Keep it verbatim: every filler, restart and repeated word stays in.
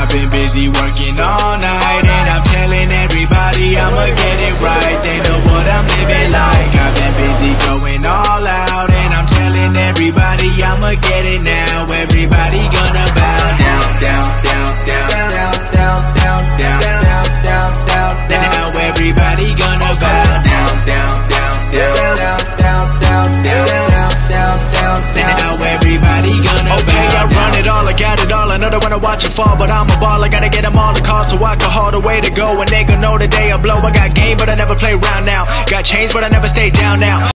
been busy working all night, and I'm telling everybody I'ma get it right. They know what I'm living like. I've been busy going all out, and I'm telling everybody I'ma get it now. Everybody gonna bow down, down, down, down, down, down, down, down, down, down, down, down. Now everybody gonna bow down, down, down, down, down, down, down, down, down, down, down. Now everybody gonna bow down. Okay, I run it all, I got it all. I know they wanna watch it fall, but I'm a ball. I gotta get them all the call so I can haul the way to go. And they gon' know the day I blow. I got game, but I never play around now. Got chains, but I never stay down now.